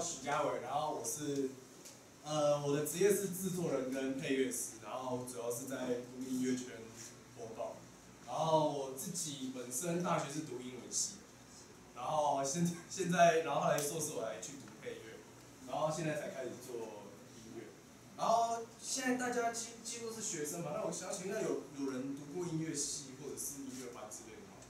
许家伟，然后我的职业是制作人跟配乐师，然后主要是在独立音乐圈活动。然后我自己本身大学是读英文系的，然后现在，然后后来硕士我来去读配乐，然后现在才开始做音乐。然后现在大家几乎都是学生嘛，那我想请问有人读过音乐系或者是音乐班之类的吗？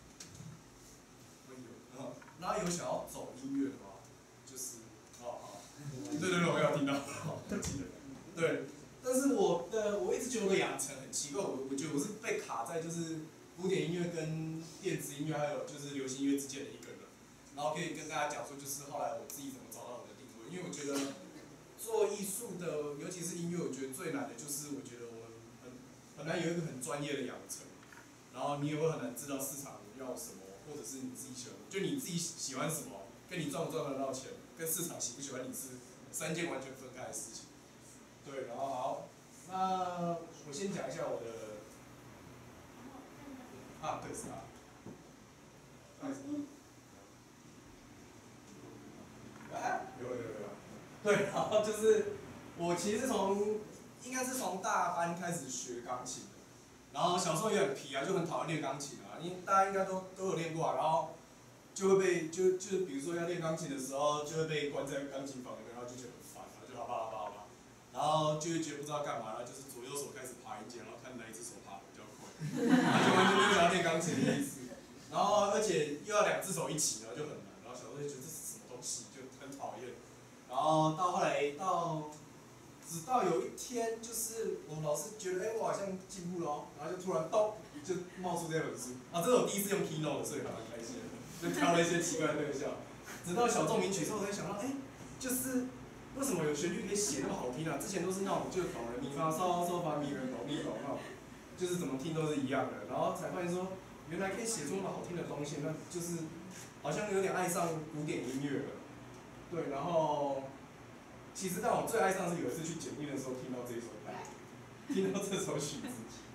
有，然后有想要走音乐的吗？就是对，我有听到，记得，对。但是我一直觉得我的养成很奇怪，我觉得我是被卡在就是古典音乐跟电子音乐还有就是流行音乐之间的一个人，然后可以跟大家讲说，就是后来我自己怎么找到我的定位，因为我觉得做艺术的，尤其是音乐，我觉得最难的就是我觉得我们很难有一个很专业的养成，然后你也会很难知道市场要什么，或者是你自己喜欢什么，跟你赚不赚得到钱，跟市场喜不喜欢你是3件完全分开的事情。对，然后好，那我先讲一下我的，对是啊，有，对，然后就是我其实应该是从大班开始学钢琴的，然后小时候也很皮啊，就很讨厌练钢琴啊，因为大家应该都有练过啊，然后就会被就是比如说要练钢琴的时候，就会被关在钢琴房里面，然后就觉得很烦，然后就好吧，然后就会觉得不知道干嘛，然后就是左右手开始爬音阶，然后看哪一只手爬得比较快，然后就完全没有想要练钢琴的意思，然后而且又要2只手一起，然后就很难，然后小时候就觉得这是什么东西，就很讨厌，然后到后来直到有一天，就是我们老师觉得，我好像进步了哦，然后就突然咚就冒出这本书，这是我第一次用 Keynote，所以还蛮开心的，就挑了一些奇怪的特效，直到小奏鸣曲之后，我才想到，就是为什么有旋律可以写那么好听啊？之前都是那种就哆来咪发嗦嗦发咪来哆咪哆那种，就是怎么听都是一样的，然后才发现说，原来可以写出那么好听的东西，那就是好像有点爱上古典音乐了，对，然后。其实让我最爱上的是有一次去检定的时候听到这首曲子，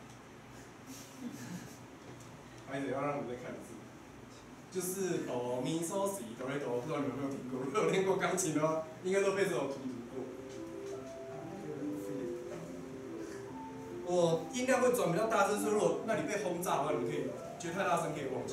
还得要让你们再看一次，就是哆咪嗦西哆来哆，不知道你们有没有听过？如果有练过钢琴的话，应该都被这首荼毒过。我音量会转比较大声，所以如果那里被轰炸的话，你们可以觉得太大声可以忘记。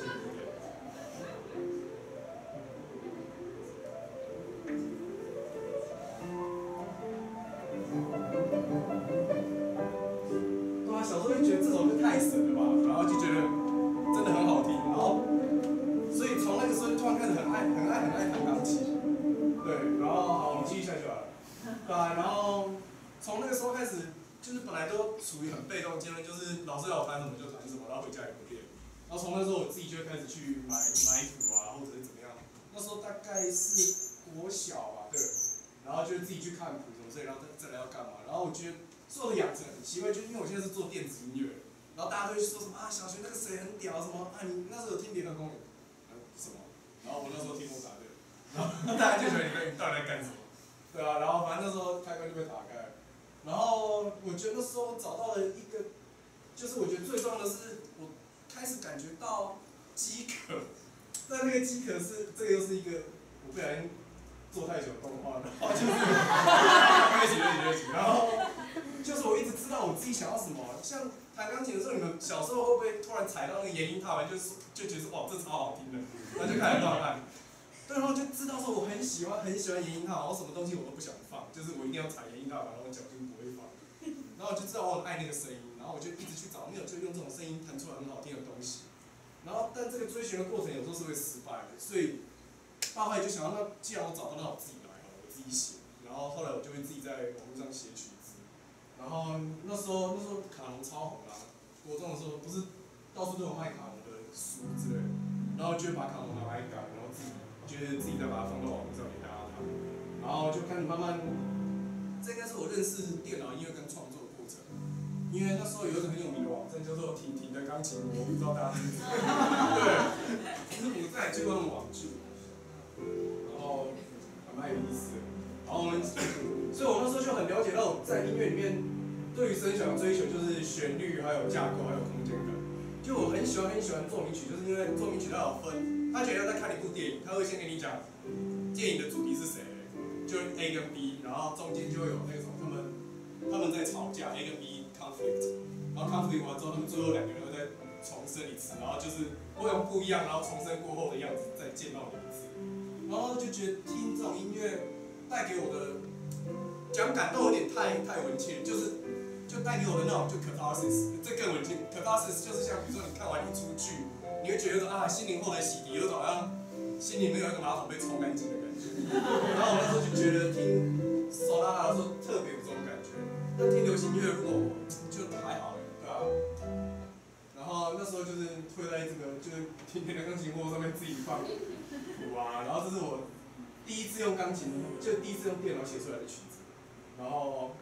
小时候就觉得这首歌太神了吧，然后就觉得真的很好听，然后所以从那个时候突然开始很爱弹钢琴，对，然后好，我们继续下去了，对啊，然后从那个时候开始，就是本来都处于很被动阶段，就是老师要我弹什么就弹什么，然后回家也不练，然后从那时候我自己就会开始去买谱啊，或者是怎么样，那时候大概是国小吧，对，然后就自己去看谱什么之类，然后再来要干嘛，然后我觉得。做的养成很奇怪，就因为我现在是做电子音乐，然后大家都会说什么小学那个谁很屌，什么你那时候有听《联合公园》什么，然后我那时候听莫扎特，然后大家就觉得你到底在干什么？对啊，然后反正那时候开关就被打开了，然后我觉得那时候找到了一个，就是我觉得最重要的是我开始感觉到饥渴，但那个饥渴是这个又是一个我不小心做太久动画，然后就是对不起，然后。就是我一直知道我自己想要什么，像弹钢琴的时候，你们小时候会不会突然踩到那个延音踏板，就觉得哇这超好听的，然后就开始乱按，对，然后就知道说我很喜欢延音踏板，我什么东西我都不想放，就是我一定要踩延音踏板，然后脚筋不会放，然后我就知道我很爱那个声音，然后我就一直去找，没有就用这种声音弹出来很好听的东西，然后但这个追寻的过程有时候是会失败的，所以到后来就想到那既然我找到，那我自己来好了，我自己写，然后后来我就会自己在网络上写曲。然后那时候卡农超红啦，国中的时候不是到处都有卖卡农的书之类的，然后就会把卡农拿来改，然后自己觉得自己再把它放到网络上给大家看，然后就开始慢慢，这应该是我认识电脑音乐跟创作的过程，因为那时候有一个很有名的网站叫做婷婷的钢琴，我不知道大家知不知道，对，其实我在接过那种网剧，然后还蛮有意思的，然后所以我那时候就很了解到在音乐里面。对于声响的追求就是旋律，还有架构，还有空间感。就我很喜欢奏鸣曲，就是因为奏鸣曲它有分，他觉得在看一部电影，他会先跟你讲电影的主题是谁，就 A 跟 B， 然后中间就会有那种他们在吵架 A 跟 B conflict， 然后 conflict 完之后，他们最后两个人会再重生一次，然后就是会用不一样，然后重生过后的样子再见到你一次，然后就觉得听这种音乐带给我的讲感动有点太文气了，就带给我的那种就 catharsis， 这更文气 catharsis 就是像比如说你看完一出剧，你会觉得说啊心灵获得洗涤，有种好像心里面有一个马桶被冲干净的感觉。然后我那时候就觉得听手拉拉的时候特别有这种感觉，但听流行音乐如果就还好对吧？然后那时候就是会在这个就是天天的钢琴桌上面自己放谱啊，然后这是我第一次用钢琴，就第一次用电脑写出来的曲子，然后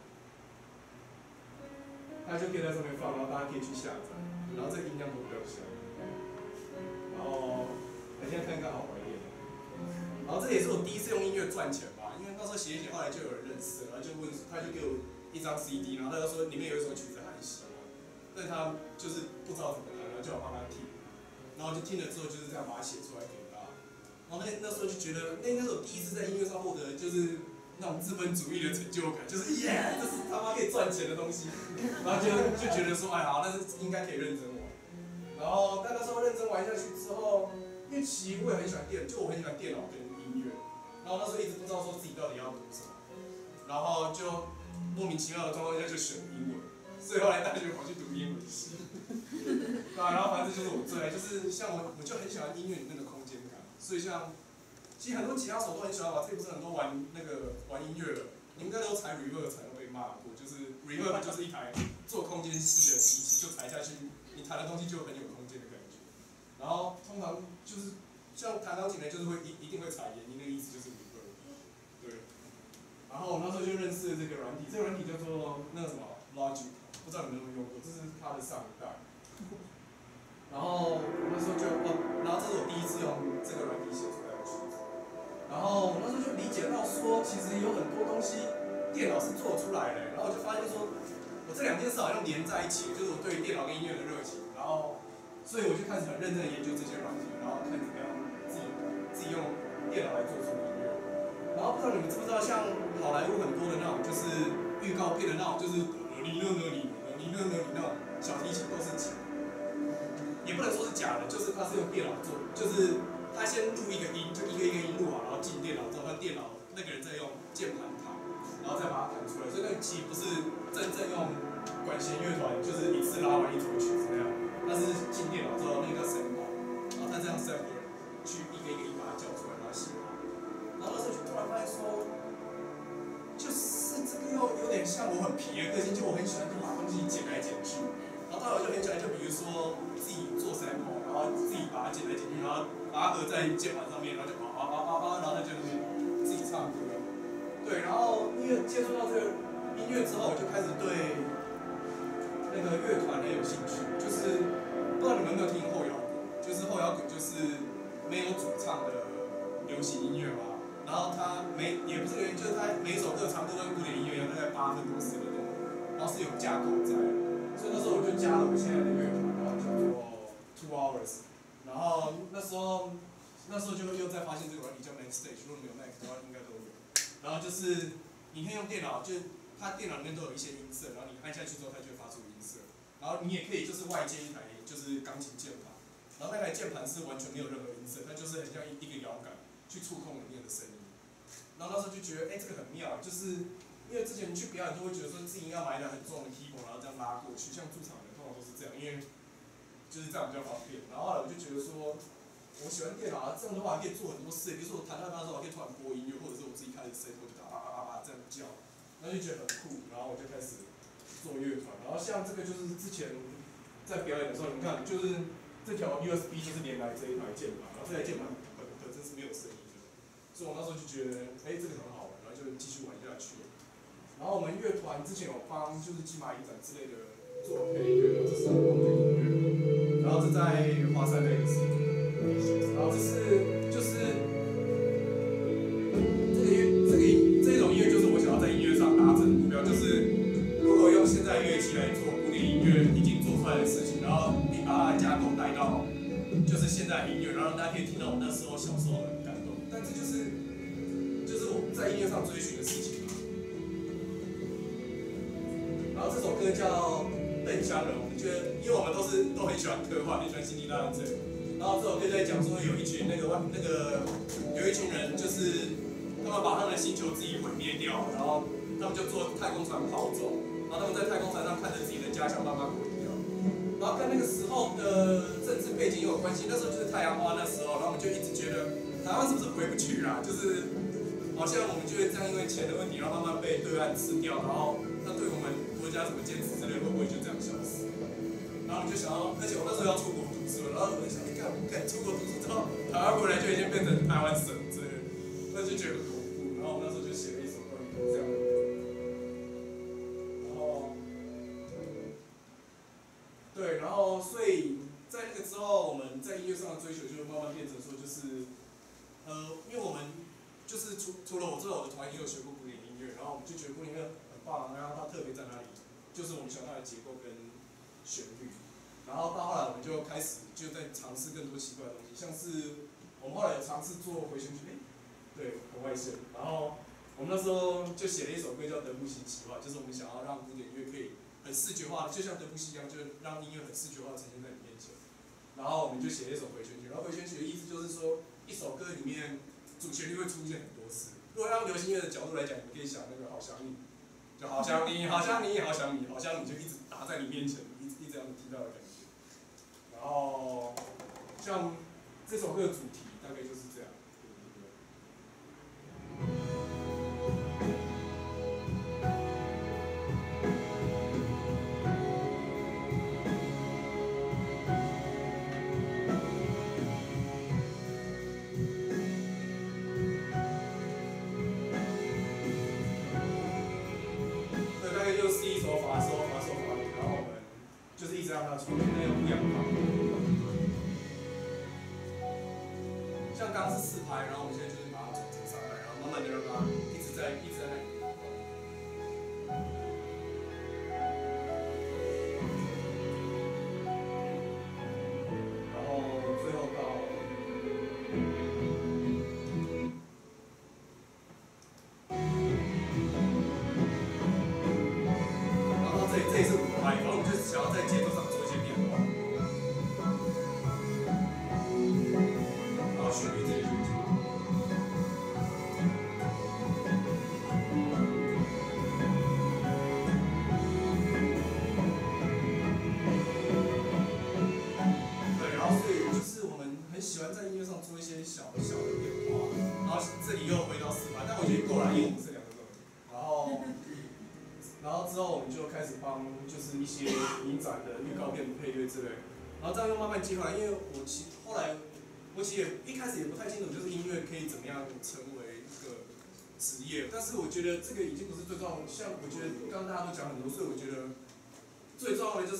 它就可以在上面放，然后大家可以去下载，然后这个音量都比较小，然后我现在看看好怀念。然后这也是我第一次用音乐赚钱吧，因为那时候写一写，后来就有人认识，然后就问，他就给我一张 CD， 然后他就说里面有一首曲子很喜欢，但他就是不知道怎么弹，然后叫我帮他听，然后就听了之后就是这样把它写出来给他，然后那时候就觉得，那是我第一次在音乐上获得就是那种资本主义的成就感，就是耶，这是他妈可以赚钱的东西，然后就觉得说，哎好，但是应该可以认真玩，然后但那时候认真玩下去之后，因为其实我也很喜欢电，就我很喜欢电脑跟音乐，然后那时候一直不知道说自己到底要读什么，然后就莫名其妙的状况下就选英文，所以后来大学跑去读英文系，对啊，然后反正就是我最爱，就是像我就很喜欢音乐里面的空间感，所以像其实很多吉他手都很喜欢吧，这里不是很多玩音乐的，你们应该都踩 reverb 才会被骂过，就是 reverb 就是一台做空间系的机器，就踩下去，你弹的东西就很有空间的感觉，然后通常就是像弹钢琴的，就是会一定会踩延音，那个意思就是 reverb， 对。然后我那时候就认识了这个软体，这个软体叫做那个什么 Logic， 不知道你们有没有用过，这是它的上一代。然后我那时候就然后这是我第一次用这个软体写出来的曲子。然后我那时候就理解到说，其实有很多东西电脑是做出来的，然后我就发现说，我这两件事好像连在一起，就是我对于电脑跟音乐的热情，然后所以我就开始很认真的研究这些软体，然后看怎么样自己用电脑来做出音乐。然后不知道你们知不知道，像好莱坞很多的那种就是预告片的那种，就是你那种小提琴都是假的，也不能说是假的，就是它是用电脑做，就是他先录一个音，就一个音录好，然后进电脑之后，他电脑那个人再用键盘弹，然后再把它弹出来，所以那个其实不是真正用管弦乐团，就是一次拉完一首曲子那样，那是进电脑之后那个叫 sample， 然后他这样 sample 去一个音把它叫出来，把它写好。然后那时候就突然发现说，就是这个又有点像我很皮的个性，就我很喜欢就把东西剪来剪去。然后后来我就很喜欢，就比如说自己做 sample， 然后自己把它剪来剪去，然后把它合在键盘上面，然后就然后就自己唱歌。对，然后因为接触到这个音乐之后，我就开始对那个乐团很有兴趣。就是不知道你们有没有听后摇滚，就是后摇滚就是没有主唱的流行音乐嘛。然后它也不是原因，就是它每一首歌长度跟古典音乐一样，大概8分多10分钟，然后是有架构在的。所以那时候我就加了我现在的乐团，然后叫做 2 Hours。然后那时候就又再发现这个软体叫 MaxStage， 如果你有 Mac 的话应该都有。然后就是你可以用电脑，就它电脑里面都有一些音色，然后你按下去之后它就会发出音色。然后你也可以就是外接一台就是钢琴键盘，然后那台键盘是完全没有任何音色，它就是很像一个摇杆去触控里面的声音。然后那时候就觉得，这个很妙，就是因为之前去表演都会觉得说自己要买一台很重的 keyboard， 然后这样拉过去，像驻场人通常都是这样，因为就是这样比较方便。然后后来我就觉得说，我喜欢电脑这样的话可以做很多事，比如说我弹到那时候我可以突然播音乐，或者是我自己开始 set， 我就这样叫，然后就觉得很酷，然后我就开始做乐团。然后像这个就是之前在表演的时候，你看就是这条 USB 就是连来这一台键盘，然后这台键盘本身是没有声音的，所以我那时候就觉得，这个很好玩，然后就继续玩下去。然后我们乐团之前有帮就是金马影展之类的做配乐，这是很棒的音乐。然后这在华山的也是，然后这是就是这种音乐就是我想要在音乐上达成的目标，就是如果用现在乐器来做古典音乐已经做出来的事情，然后你把它的架构带到就是现在音乐，然后大家可以听到我那时候小时候的感动。但这就是我在音乐上追寻的事情嘛。然后这首歌叫《邓香人》，我们觉得，因为我们都很喜欢科幻，很喜欢星际大战这个。然后这首歌在讲说有一群有一群人，就是他们把他们的星球自己毁灭掉，然后他们就坐太空船跑走，然后他们在太空船上看着自己的家乡慢慢毁掉。然后跟那个时候的政治背景也有关系，那时候就是太阳花那时候，然后我们就一直觉得台湾是不是回不去啦？就是好像我们就会这样因为钱的问题，然后慢慢被对岸吃掉，然后那对我们国家什么坚持之类会不会就这样消失？然后我们就想要，而且我那时候要出国读书，然后我就想，你看，出国读书之后，台湾回来就已经变成台湾省之类的，那就觉得很恐怖。然后我们那时候就写了一首关于这样的歌。然后，对，然后所以在那个之后，我们在音乐上的追求就慢慢变成说，就是因为我们就是除了我之外，我的团也有学过古典音乐，然后我们就觉得古典音乐很棒，然后它特别在哪里，就是我们喜欢它的结构跟旋律。然后到后来我们就开始就在尝试更多奇怪的东西，像是我们后来有尝试做回旋曲，对，红外线。然后我们那时候就写了一首歌叫《德布西奇话》，就是我们想要让古典音乐可以很视觉化，就像德布西一样，就是让音乐很视觉化呈现在你面前。然后我们就写了一首回旋曲，然后回旋曲的意思就是说，一首歌里面主旋律会出现很多次。如果用流行音乐的角度来讲，你可以想那个好想你，就好想你，好想你，好想你，好想你，就一直打在你面前，一直让你听到的感觉。然后，像这首歌的主题大概就是这样。对，大概就是一首法手，法手，法，然后我们就是一直让它出现那个不一样的方法。像刚刚是4拍，然后我们现在就是把它转成3拍，然后慢慢的让它一直在那里。然后最后到，然后这里是5拍，然后我们就想要在节奏上做一些变化。然后旋律这里就。喜欢在音乐上做一些小的变化，然后这里又回到4拍，但我觉得够了，因为我们是2个人。然后之后我们就开始帮就是一些影展的预告片配乐之类，然后这样又慢慢接回来，因为后来我其实一开始也不太清楚，就是音乐可以怎么样成为一个职业，但是我觉得这个已经不是最重要的，像我觉得刚刚大家都讲很多，所以我觉得最重要的就是。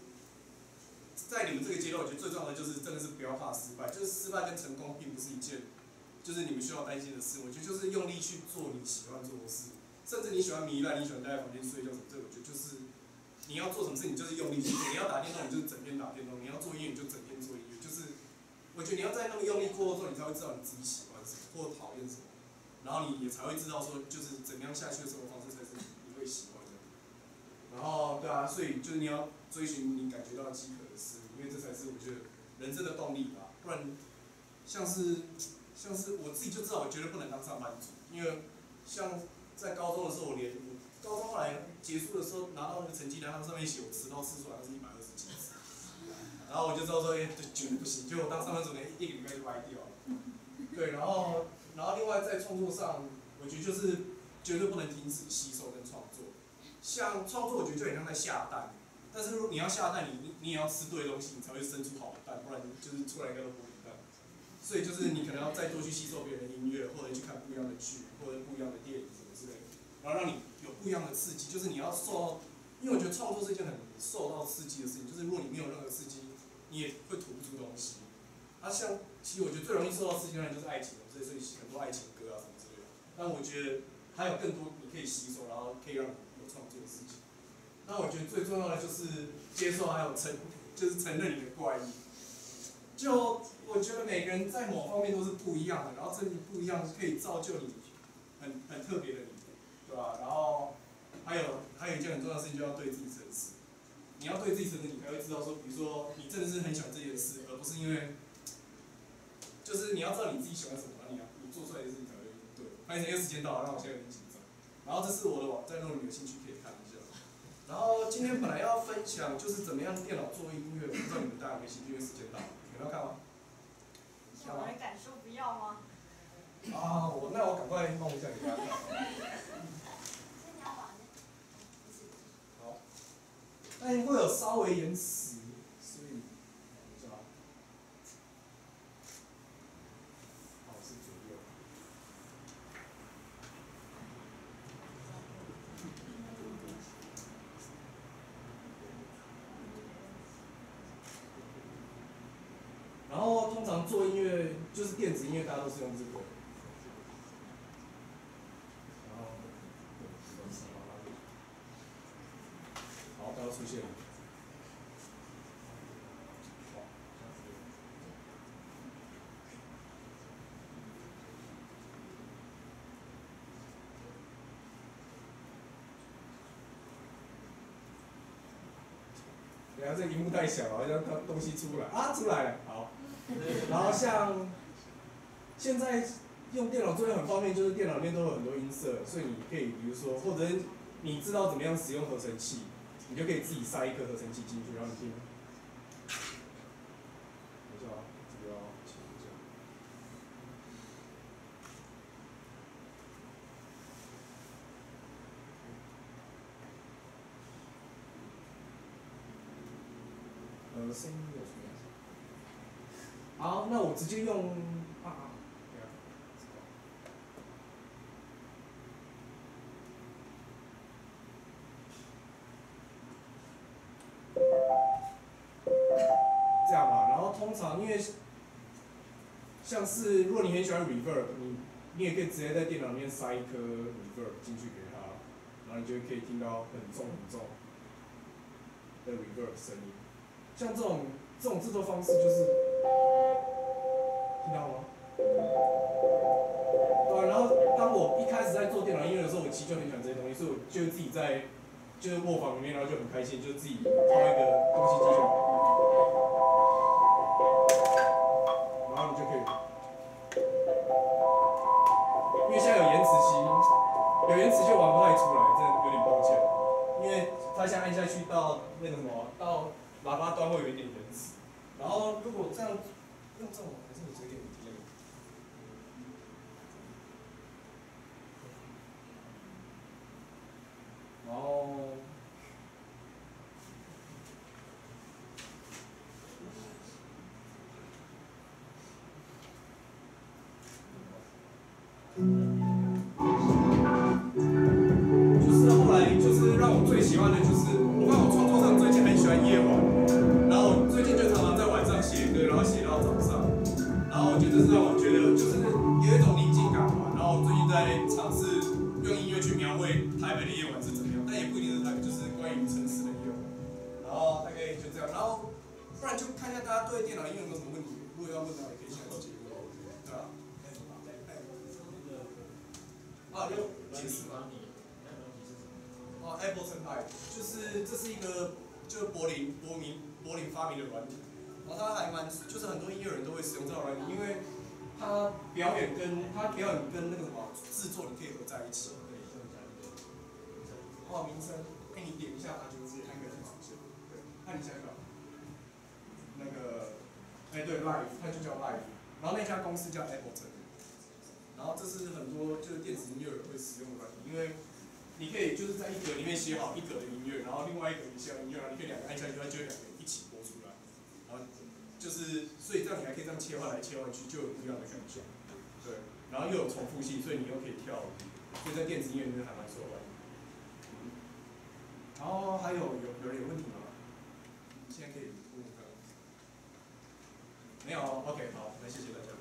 在你们这个阶段，我觉得最重要的就是真的是不要怕失败，就是失败跟成功并不是一件，就是你们需要担心的事。我觉得就是用力去做你喜欢做的事，甚至你喜欢糜烂，你喜欢待在房间睡觉什么，这我觉得就是你要做什么事，你就是用力去做。你要打电动，你就是整天打电动；你要做音乐，你就整天做音乐。就是我觉得你要在那么用力过后之后，你才会知道你自己喜欢什么或讨厌什么，然后你也才会知道说，就是怎么样下去的生活方式才是你会喜欢的。然后对啊，所以就是你要追寻你感觉到饥渴的事，因为这才是我觉得人生的动力吧。不然，像是我自己就知道，我绝对不能当上班族，因为像在高中的时候，我高中后来结束的时候拿到那个成绩单，上面写我迟到次数好像是120几次，然后我就知道说，绝对不行，结果我当上班族连1个礼拜就歪掉了。对，然后另外在创作上，我觉得就是绝对不能停止吸收跟创作。像创作，我觉得就很像在下蛋，但是如果你要下蛋，你也要吃对东西，你才会生出好的蛋，不然就是出来应该都不一样。所以就是你可能要再多去吸收别人的音乐，或者去看不一样的剧，或者不一样的电影什么之类的，然后让你有不一样的刺激。就是你要受到，因为我觉得创作是一件很受到刺激的事情，就是如果你没有任何刺激，你也会吐不出东西。像其实我觉得最容易受到刺激的就是爱情，所以很多爱情歌啊什么之类的。但我觉得还有更多你可以吸收，然后可以让你创作的事情。那我觉得最重要的就是接受，还有就是承认你的怪异。就我觉得每个人在某方面都是不一样的，然后这不一样可以造就你很特别的你，对吧？然后还有一件很重要的事情，就要对自己诚实。你要对自己诚实，你才会知道说，比如说你真的是很喜欢这件事，而不是因为，就是你要知道你自己喜欢什么，你做出来的事情才会对。拍成一个时间到了，让我现在有点紧张。然后这是我的网站，如果你有兴趣可以看一下。然后今天本来要分享就是怎么样电脑做音乐，我不知道你们大家有没有兴趣，因为时间到了，你们要看吗？ 想玩感受不要吗？ 啊，那我赶快弄一下给大家看。好，但会有稍微延迟，所以等一下。好，是左右。然后通常做音乐就是电子音乐，大家都是用这个。然后，好，它要出现了。等下这荧幕太小了，好像它东西出来啊，出来了，好。然后像现在用电脑作业很方便，就是电脑里面都有很多音色，所以你可以比如说，或者你知道怎么样使用合成器，你就可以自己塞一颗合成器进去，然后你听。等一下啊，这个要切一下。声音有什么？好，那我直接用啊。这样吧，然后通常因为像是如果你很喜欢 reverb， 你也可以直接在电脑里面塞一颗 reverb 进去给它，然后你就可以听到很重的 reverb 声音。像这种制作方式就是听到吗？对啊，然后当我一开始在做电脑音乐的时候，我其实就很喜欢这些东西，所以我就自己在就是卧房里面，然后就很开心，就自己套一个东西进去，然后你就可以，因为现在有延迟就玩不太出来，真的有点抱歉，因为它现在按下去到那个什么到喇叭端会有一点延迟，然后如果这样用这种还是有这点低。然后，就是后来就是让我最喜欢的就是，我看我创作上最近很喜欢夜晚，然后我最近就常常在晚上写歌，然后写到早上，然后我觉得这是让我觉得就是有一种宁静感嘛，然后我最近在尝试用音乐去描绘台北的夜晚是怎么样，但也不一定是台北，就是关于城市的夜晚。然后大概就这样，然后不然就看一下大家对电脑音乐有没有什么问题，如果要问的话也可以现在直接问，对吧？啊，有解释吗？哦 ，Ableton Live 就是这是一个就是柏林发明的软体，然后它还蛮就是很多音乐人都会使用这种软体，因为它表演跟那个什么制作你可以合在一起。哦，名称，哎，你点一下它就直接看个出现。对，按一下就好。那个，哎，对 ，Live， 它就叫 Live， 然后那家公司叫 Ableton， 然后这是很多就是电子音乐人会使用的软体，因为你可以就是在一格里面写好一格的音乐，然后另外一格你写好音乐，然后你可以两个按下去，它就会两个一起播出来，然后就是所以这样你还可以这样切换来切换去，就有不一样的感觉，对，然后又有重复性，所以你又可以跳舞，所以在电子音乐里面还蛮受欢迎。然后还有人有问题吗？现在可以问问看。没有 ，OK， 好，那谢谢大家。